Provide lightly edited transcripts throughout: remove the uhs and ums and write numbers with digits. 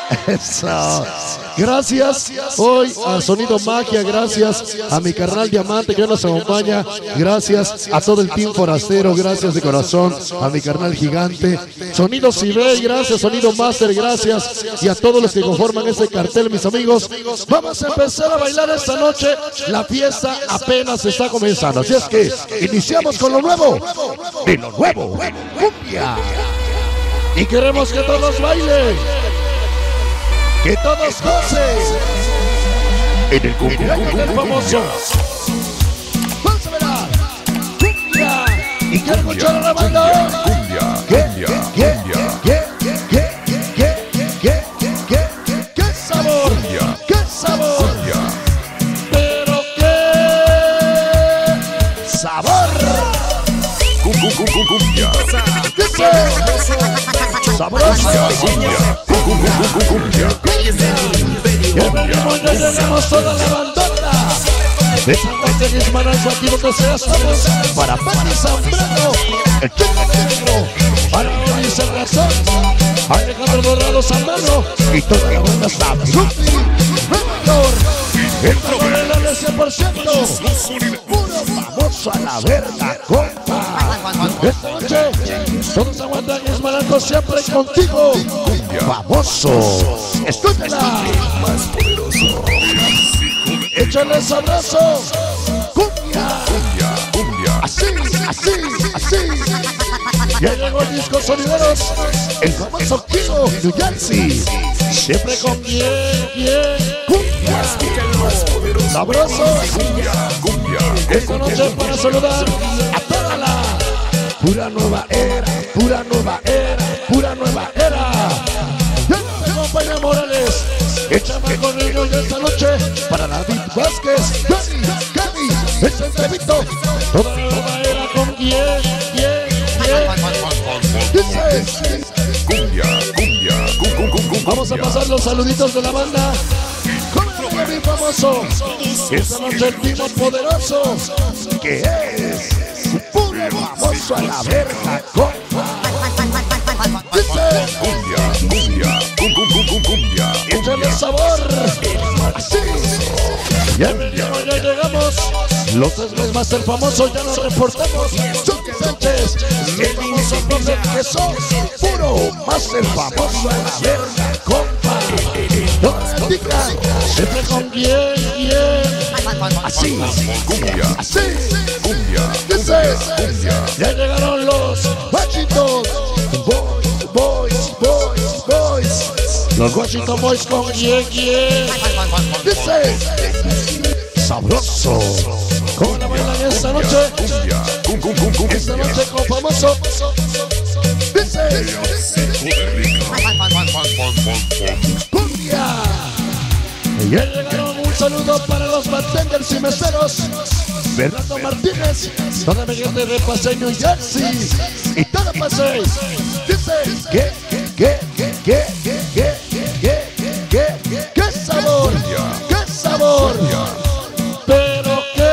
Eso. Gracias hoy a Sonido Magia, gracias a mi carnal Diamante que hoy nos acompaña, gracias a todo el team forastero, gracias de corazón a mi carnal Gigante, Sonido Cibey, gracias, Sonido Master, gracias, y a todos los que conforman este cartel, mis amigos. Vamos a empezar a bailar esta noche, la fiesta apenas está comenzando, así es que iniciamos con lo nuevo, de lo nuevo, cumbia, y queremos que todos bailen, que todos gocen en el cumpleaños del famoso. Vamos a bailar cumbia y quiero escuchar a la banda. ¿Qué sabor? ¿Qué sabor? Pero qué sabor. Cumbia. Dice sabrosa. Ya llegamos toda la bandota de San Juan de Guismaranzo, aquí donde sea estamos, para Pati Zambrano, el Chico Negro, para Luis el Razón, Alejandro Dorado Zambrano y toda la banda Sabruti, Nueva el trabajo del 100%, puro famoso a la verga, compa. Esta noche, todos San Juan de Guismaranzo siempre contigo, famoso, escúchala. Más poderoso. Échale sabroso, cumbia, así. Ya llegó el disco Sonideros, el famoso Kilo, New Jersey. Siempre con bien, cumbia, Más poderoso. sabroso. Esta noche para saludar a toda la pura nueva era. Ya me acompaña Morales. Échame con ellos esta noche para David Vázquez, Johnny, Kevin, el Centrevito. Toda la nueva era con bien. Dice, vamos a pasar los saluditos de la banda. Con el bien famoso. Esta noche el primo poderoso, que es un puro famoso a la verga, compa. Dice, échale sabor, así. Ya llegamos, los tres más el famoso, ya nos reportamos. Chucky Sánchez, el famoso profe que sos, puro más el famoso a la verga, compa. No practica, siempre con bien, así. Dice, ya llegaron los Washington Boys. Los Washington Boys con bien. Dice, sabroso. ¿Cómo la bailan esta noche? Esta noche con famoso. Dice, cumbia. Ya llegaron, un saludo para los bartenders y meseros. Fernando Martínez, toda mi gente de Paseo New Jersey y todo Paseo. Dice, qué sabor, pero qué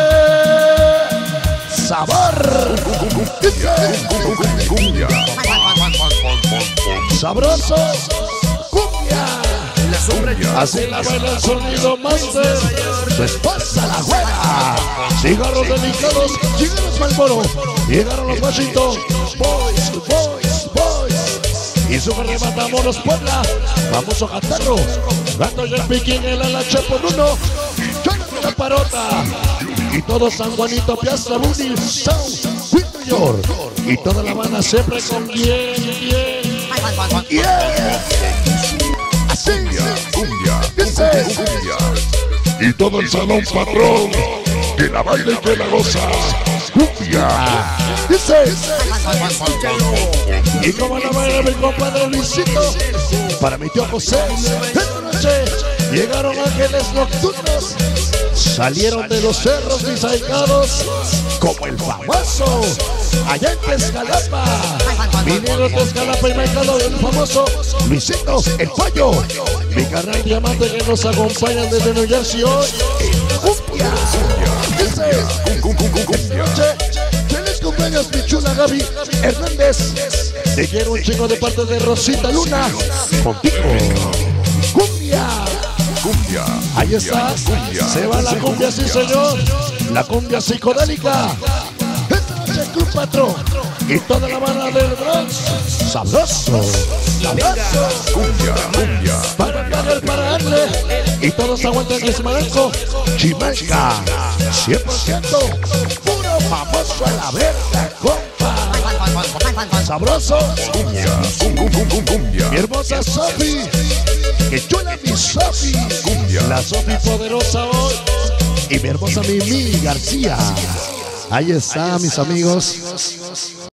sabor. Dice, sabroso, cumbia. Así la baila el Sonido Master, su esposa la güera. Cigarros delicados, cigarros Marlboro. Llegaron los Washington Boys. Y Super de Matamoros Puebla, famoso Catarro. Dando el piquín en la lache por uno. Jonathan La Parota. Y todo San Juanito, Piazza Bunny, South, New York. Y toda la banda siempre con bien. Así. Dice, Y todo el salón patrón, que la baila y que la goza. Cumbia. dice. Y como la baila mi compadre Luisito, para mi tío José, esta noche llegaron ángeles nocturnos, salieron de los cerros mis ahijados, como el famoso, allá en Tezcalapa, vinieron de Tezcalapa y me quedó el famoso Luisito, el pollo, mi carnal Diamante que nos acompañan desde New Jersey hoy, cumbia, dice, esta noche, feliz cumpleaños mi chula Gaby Hernández, te quiero un chingo de parte de Rosita Luna, contigo. Cumbia. Cumbia. Ahí está. Cumbia. Se va la cumbia, sí señor. La cumbia psicodélica. Esta noche el Club Patrón y toda la banda del Bronx. Sabroso. Sabroso. Cumbia. Cumbia. Para darle. Y todos aguantan el Chimalco. Chimalca. 100% puro famoso a la verga, compa. Sabroso. Cumbia. Cumbia. Mi hermosa Sofi. Que chula mi Sofi. Cumbia. La Sofi poderosa hoy. Y mi hermosa Mimi García. Ahí está, mis amigos.